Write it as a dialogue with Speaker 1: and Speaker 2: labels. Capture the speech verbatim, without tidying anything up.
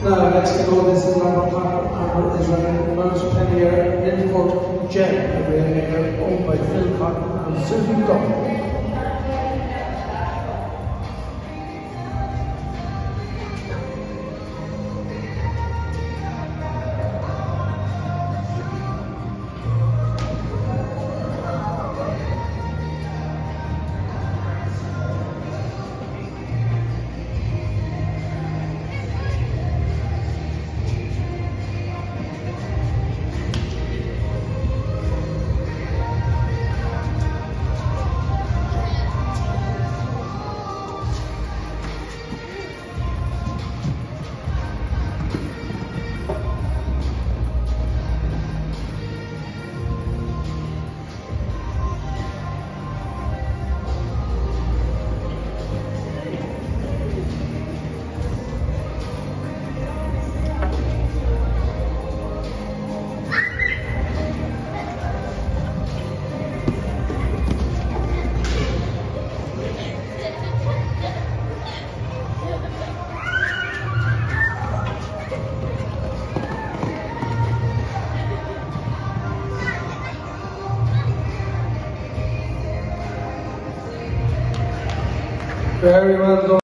Speaker 1: Now, next to go, this is number five, is running Welsh Premier Linford Jen, a railmaker owned by Phil Cotton and Susie Gordon. Very well done.